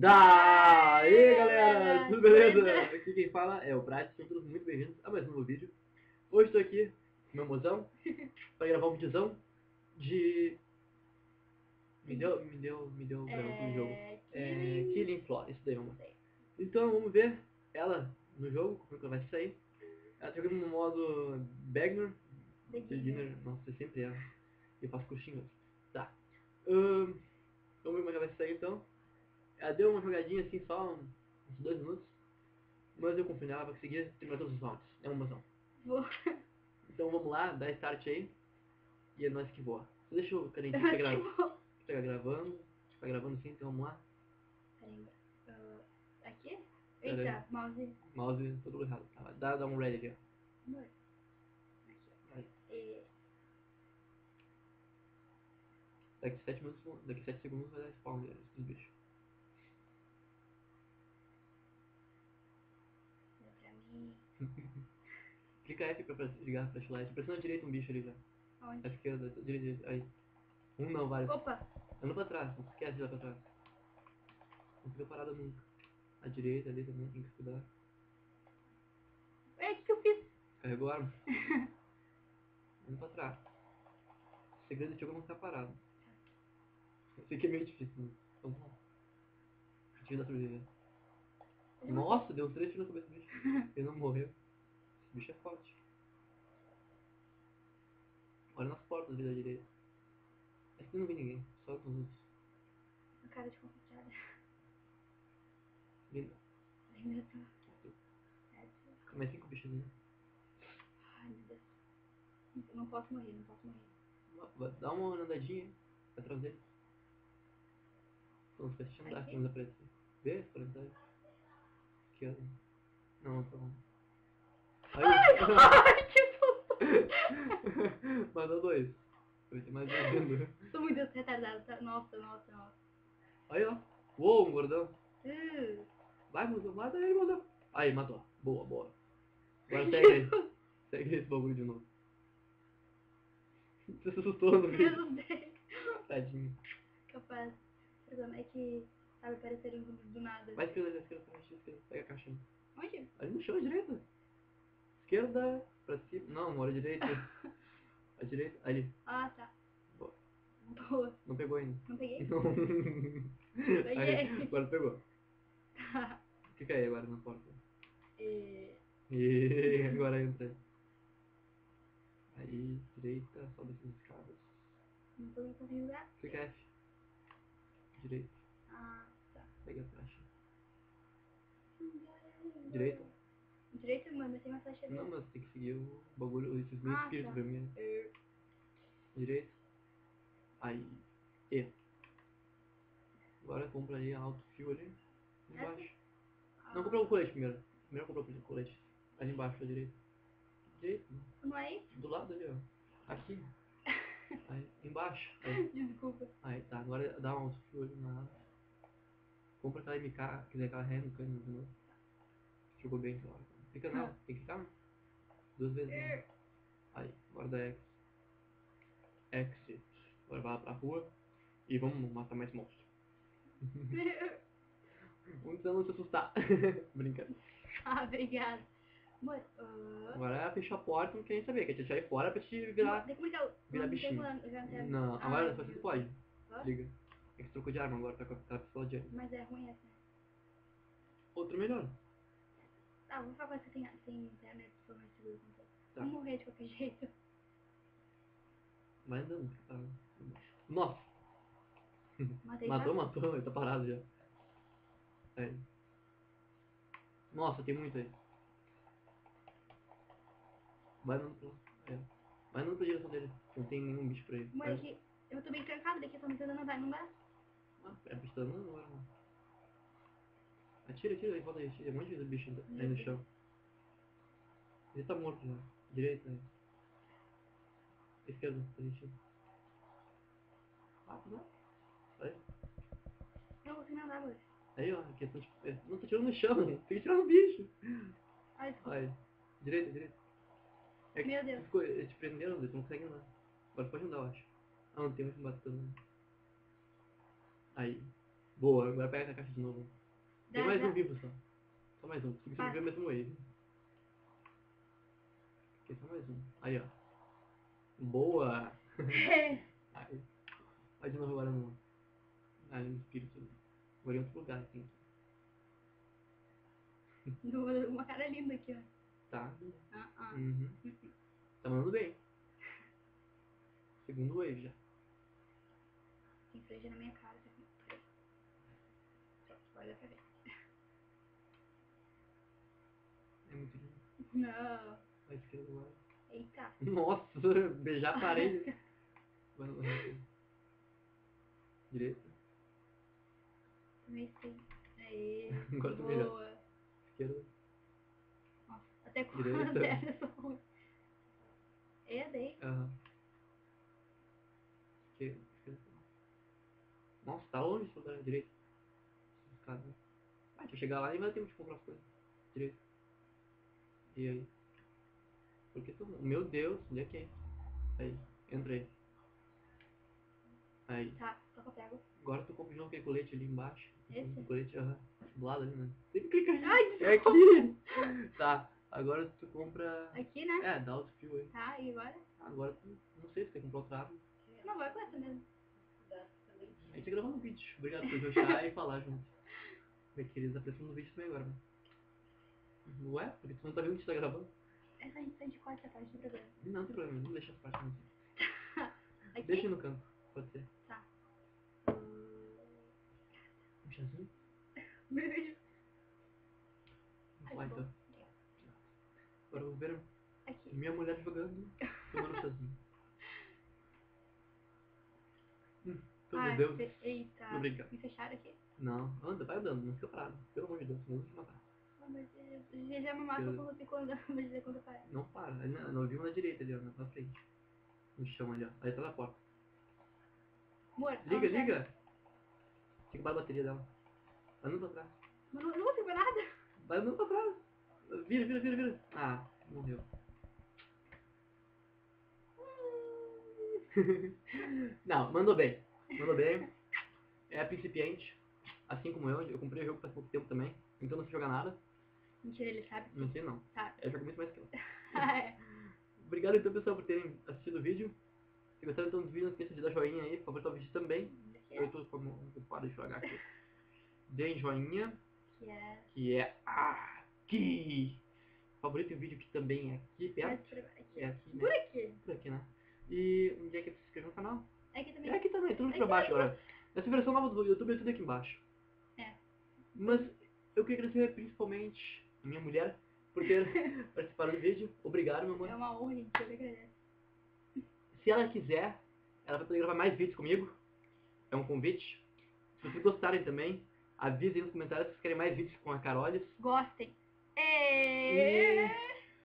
Dá! E aí galera, tudo beleza? Aqui quem fala é o Prat, sejam todos muito bem-vindos a mais um novo vídeo. Hoje estou aqui com meu mozão para gravar um videozão de... Me deu branco no jogo. Killing Floor, isso daí, vamos. Então vamos ver ela no jogo, como é que ela vai sair. Ela tá jogando no modo Beginner, nossa, sempre é. Eu faço coxinhas. Tá. Vamos ver como é que ela vai sair então. Ela deu uma jogadinha assim só, uns 2 minutos. Mas eu confio nela, vai conseguir terminar todos os rounds. É uma mozão. Então vamos lá, dá start aí. E é nóis que voa. Deixa o cadentinho tá gravando. Tá gravando sim, então vamos lá. Peraí. Aqui? Eita, mouse. Mouse todo errado. Tá, dá um ready aqui, ó. Amor. Aqui. Daqui 7 segundos vai dar spawn dos bichos. Pra mim. Clica F pra ligar a flashlight. Pressiona direito um bicho ali já. Onde? À esquerda, direita, aí. Um não, vários. Opa! Anda pra trás, não esquece de ir lá pra trás. Não fica parada nunca. À direita ali também, tem que cuidar. É, o que eu fiz? Carregou a arma? Anda pra trás. O segredo do jogo é não ficar parado. Eu sei que é meio difícil, né? Então vamos lá. Tiro da sobreviver. Nossa, deu 3 tiros na cabeça do bicho. Ele não morreu. Esse bicho é forte. Olha nas portas ali da direita. Aqui não vi ninguém, só os outros. Uma cara de concentrada. Linda. Ainda tô. Mais 5 bichos ali. Ai, meu Deus. Não posso morrer, não posso morrer. Dá uma andadinha atrás dele. Não, se deixa andar aqui, não aparecer. Vê? Por exemplo. Esquerda. Não, tá bom. Ai, que susto! Mandou 2. Vai ter mais 2 vindo. Tô muito retardada, tá? Nossa. Aí, ó. Uou, um gordão. Vai, moção, mata ele, moção. Aí, matou. Boa. Agora segue aí. Segue esse bagulho de novo. Você se assustou no vídeo. Tadinho. Capaz. É que, sabe, apareceram do nada. Vai esquerda. Pega a caixinha. Onde? Ali no chão, à direita. Esquerda, pra cima. Não, olha à direita. À direita, ali. Ah, tá. Boa. Não pegou ainda. Não peguei? Não. Aí, agora pegou. Fica aí agora na porta. E agora entra. Aí, direita, sobe essas escadas. Não tô conseguindo ver. Clica F. Direita. Ah, tá. Pega a flecha. Direita. Direita, mano, tem uma flecha ali. Não, mas tem que seguir o bagulho, esses meus espíritos vermelhos. Direita. Aí. E. Agora compra aí a Auto Fuel ali. Embaixo. Não, compra o colete primeiro. Primeiro compra o colete. Ali embaixo, à direita. Direita. Não é isso? Do lado ali, ó. Aqui. Aí, embaixo. Aí. Desculpa. Aí, tá. Agora dá um Auto Fuel ali na área. Compra aquela MK, quiser aquela ré no cano de novo. Jogou bem aquela hora. Fica nela. Tem que ficar, né? 2 vezes. Né? Aí, agora dá X. Exit. Agora vai lá pra rua. E vamos matar mais monstros. Vamos não se assustar. Brincando. Ah, obrigada. Amor, Agora fecha a porta, não quer nem saber. Quer te deixar aí fora pra te virar bichinho. Não, agora você pode. Liga. É que você trocou de arma agora, tá com a pistola de arma. Mas é ruim essa. Outro melhor. Ah, vou falar que tem internet, se for mais seguro. Tá. Vou morrer de qualquer jeito. Vai andando, fica parado. Nossa! Matei Matou, ele tá parado já. Aí. Nossa, tem muito aí. Vai andando pra lá. É. Vai andando pra direção dele, não tem nenhum bicho pra ele. Amor, aqui, eu tô bem trancado daqui, só me tentando andar, não dá? Ah, é a pista andando agora, mano. Atira aí, volta aí, atira. Um monte de bicho aí no chão. Ele tá morto já. Direita aí. Esquerda, a gente. Ah, não. Aí. Eu não consigo andar, amor. Aí, ó, aqui é tipo. Não, tô tirando no chão, tem que tirar no bicho. Ai, desculpa. Aí. Direita. É que Meu Deus. eles te prenderam, eles não conseguem andar. Agora pode andar, eu acho. Ah, não tem muito batendo. Aí. Boa, agora pega essa caixa de novo. Tem mais um vivo só. Só mais um. Se você viver o mesmo wave. Aqui só mais um. Aí, ó. Boa! Aí. Vai de novo agora no... Ah, no espírito. Vou em outro lugar, assim. Uma cara linda aqui, ó. Tá. Uhum. Tá mandando bem. Segundo wave já. Tem freja na minha cara. Peraí. Pronto, agora dá pra ver. É muito lindo. Não. Vai esquerda agora. Eita. Nossa, beijar a parede. Vai no reto. Direita. Também sei. Aê. Agora tô melhor. Boa. Esquerda. Nossa, até com Direita. a dessa eu sou ruim. Dei. Aham. Esquerda. Nossa, tá longe esse lugar. Direita. Escada. Ah, deixa eu chegar lá e vai ter tempo de comprar as coisas. Direita. E aí? Por que tu... Meu Deus, onde é que é? Aí, entrei. Aí. Tá, só que eu pego. Agora tu compra de novo aquele colete ali embaixo. Esse? O colete, aham. Do lado ali, né? Tem que clicar aí. Ai, É aqui! Tá, agora tu compra... aqui, né? É, dá outro fio aí. Tá, e agora? Agora tu... Não sei se quer comprar outra arma. Não, vai com essa mesmo. A gente tá gravando um vídeo. Obrigado por jogar e falar junto. Minha querida, tá aparecendo no vídeo também agora, né? Ué? Porque tu não tá vendo que a gente tá gravando? Essa a gente corta essa parte do programa. Não tem problema, não deixa essa parte não. Aqui? Deixa no canto, pode ser. Tá. Um chazinho? Beijo. Vamos lá então. Agora eu vou ver Aqui. minha mulher jogando, tomando um chazinho. Meu Deus. Eita. Obrigado. Me fecharam aqui? Não, anda, vai andando, não fica parado. Pelo amor de Deus, não vou te matar. Oh, meu Deus. Já me matou por você quando eu quando para. Não para, não viu na direita ali, ó, na frente. No chão ali, ó. Aí tá na porta. Amor, Liga, liga! Tem que acabar a bateria dela. Vai andando pra trás. Não vou ter nada. Vai andando pra trás. Vira, vira, vira, vira. Ah, morreu. Não, mandou bem. Mandou bem. É principiante. Assim como eu comprei o jogo faz pouco tempo também. Então não sei jogar nada. Mentira, ele sabe. Não sei não. Sabe. Eu jogo muito mais que eu. É. Obrigado então, pessoal, por terem assistido o vídeo. Se gostaram então do vídeo, não esqueça de dar joinha aí, favoritar o vídeo também. Eu tô como ocupado de jogar aqui. Deem joinha. Que é aqui. Favorito o vídeo que também é aqui perto. É aqui, né? Por aqui. Por aqui, né? E onde é que você se inscreve no canal? É aqui também. É aqui também, tudo aqui pra baixo agora. Essa versão nova do YouTube é tudo aqui embaixo. É. Mas eu queria agradecer principalmente a minha mulher por ter participado do vídeo. Obrigado, meu amor. É uma honra, gente. Eu agradeço. Se ela quiser, ela vai poder gravar mais vídeos comigo. É um convite. Se vocês gostarem também, avisem nos comentários se vocês querem mais vídeos com a Carolis. Gostem. E